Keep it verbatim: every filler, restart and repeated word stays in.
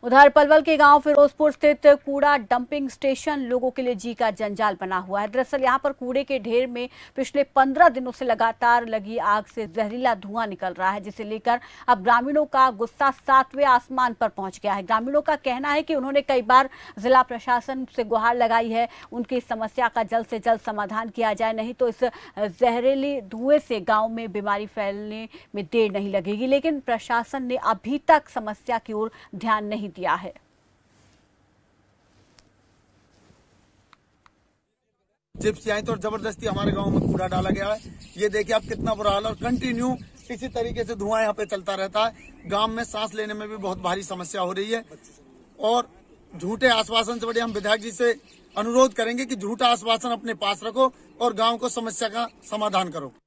उधर पलवल के गांव फिरोजपुर स्थित कूड़ा डंपिंग स्टेशन लोगों के लिए जी का जंजाल बना हुआ है। दरअसल यहां पर कूड़े के ढेर में पिछले पंद्रह दिनों से लगातार लगी आग से जहरीला धुआं निकल रहा है, जिसे लेकर अब ग्रामीणों का गुस्सा सातवें आसमान पर पहुंच गया है। ग्रामीणों का कहना है कि उन्होंने कई बार जिला प्रशासन से गुहार लगाई है, उनकी समस्या का जल्द से जल्द समाधान किया जाए, नहीं तो इस जहरीले धुएं से गाँव में बीमारी फैलने में देर नहीं लगेगी। लेकिन प्रशासन ने अभी तक समस्या की ओर ध्यान नहीं दिया है। चिप्स से आई तो जबरदस्ती हमारे गांव में कूड़ा डाला गया है। ये देखिए आप कितना बुरा हाल है और कंटिन्यू इसी तरीके से धुआं यहाँ पे चलता रहता है। गांव में सांस लेने में भी बहुत भारी समस्या हो रही है और झूठे आश्वासन से बड़े हम विधायक जी से अनुरोध करेंगे कि झूठा आश्वासन अपने पास रखो और गांव को समस्या का समाधान करो।